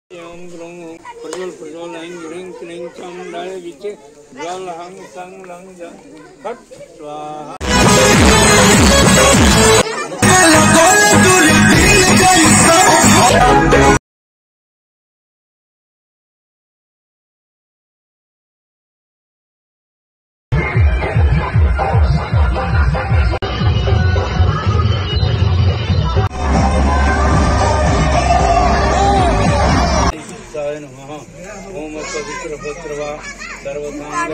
ओम ग्रं प्रज्वल प्रज्वल ऐं ग्रीं क्लीं चामुण्डाय विचे ज्वल हं सं लं जं फट् स्वाहा। ओम पवित्र भद्रवा सर्वकांग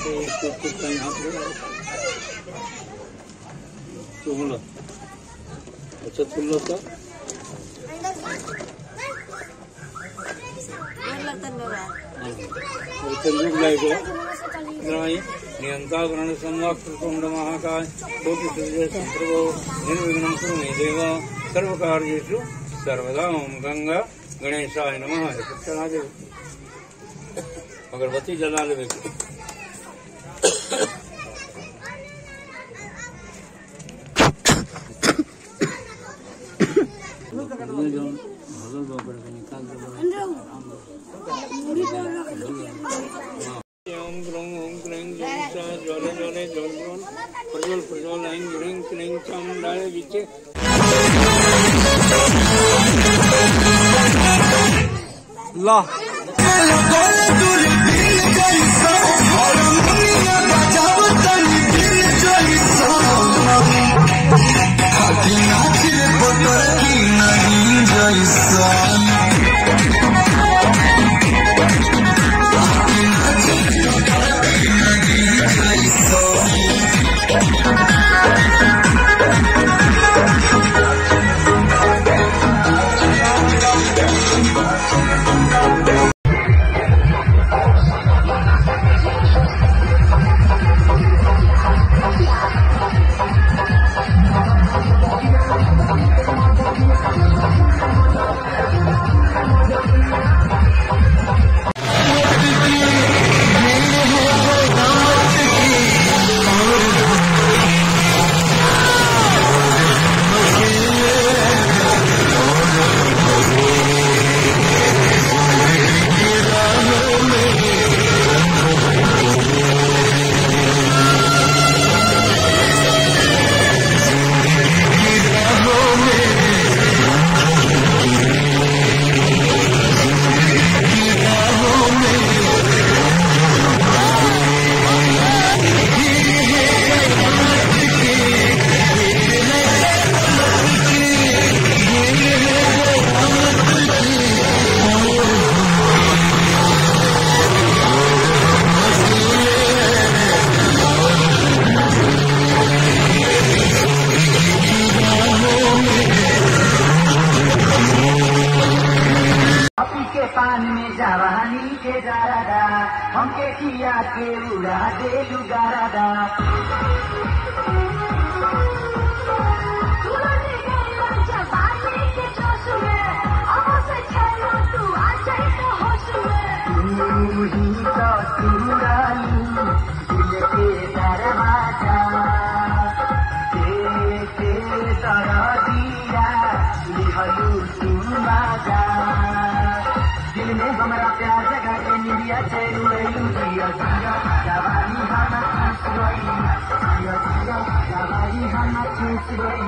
चुमला अच्छा चुमला का नियंता ग्रहण संवाक्तुंड महाकाय कोटि सूर्य संप्रभो निर्विघ्नं कुरु मे देव सर्वकार्येषु सर्वदा। ओम गंगा गणेशाय नमः। अगरबत्ती जला ले ओम ग्रं ओम क्लीं ज्वल ज्वले ज्वल ज्वल प्रज्वल प्रज्वल ऐं ग्रीं क्लीं चामुण्डाय विचे ला पान में जवानी के जारादा हमके किया के उड़ा दे लुगारादा हमारा प्यार जगा के निरिया चेरू जिया जिया जवानी हम खुश रही जिया जिया जवानी हम खुश रही।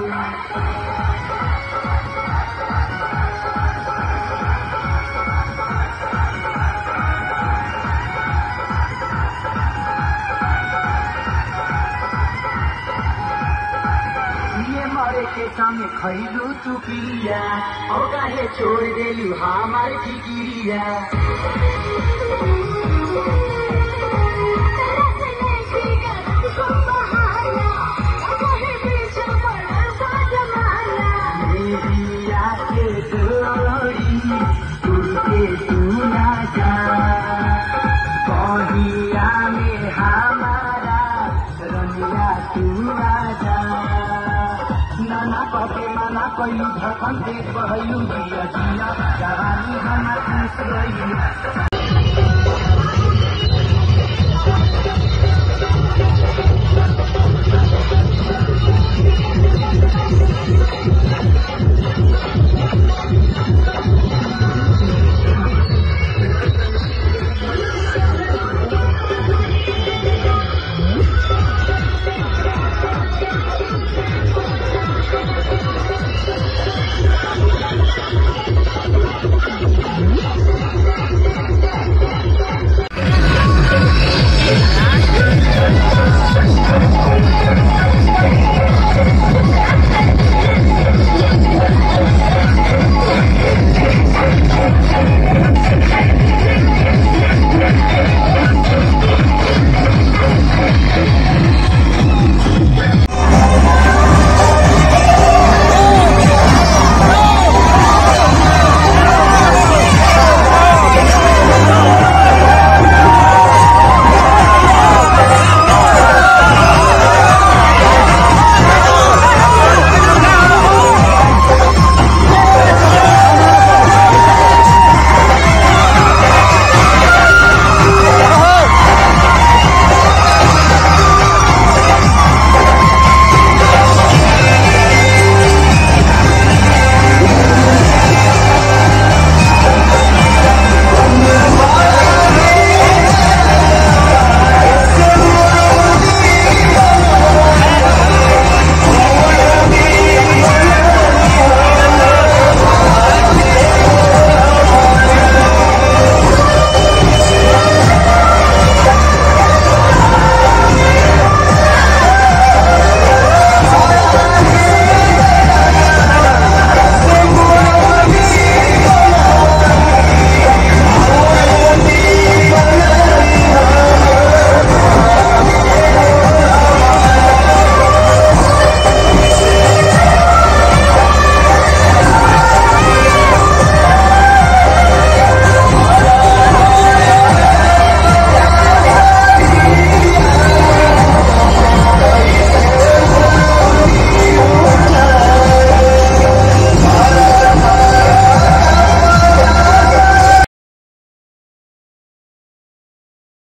मरे के सामने खैलू तू पिया और काहे छोड़ देलू हमार फिकिरिया। मेरिया के डोरी उड़ के तू ना जा कहिया में हमारा रनिया तू आ जा नाना कटे माना कोई धड़कन देख बहलू जिया जिया जवानी हम खुश रही।